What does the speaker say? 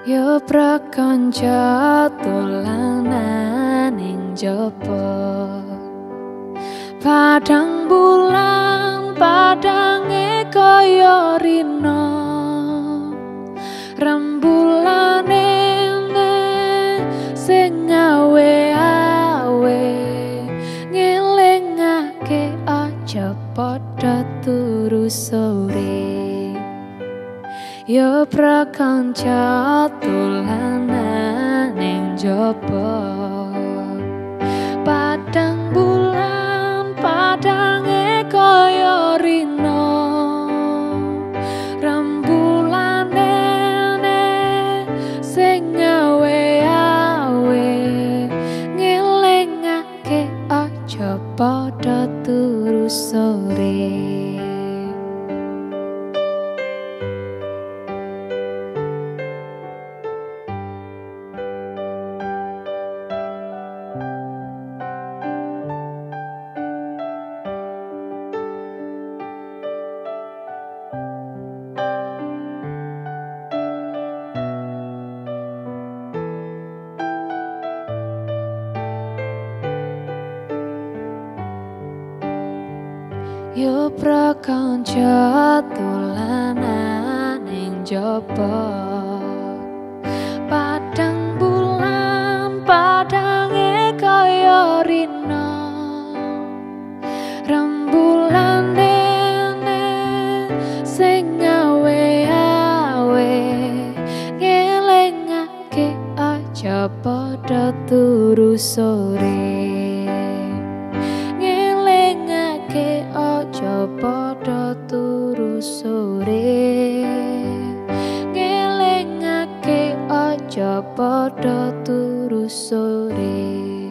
Yo prakanca dolanan ning jaba padang bulan padange kaya rina rembulane sing awe-awe ngelingake aja padha turu sore. Yo prakanca dolanan ning jaba padang bulan padange kaya rina rembulane sing awe-awe ngelingake aja padha turu sore. Yo prakanca dolanan ning jaba padang bulan padange kaya rina rembulane sing awe-awe ngelingake aja padha turu sore. Aja padha turu sore ngelingake aja padha turu sore.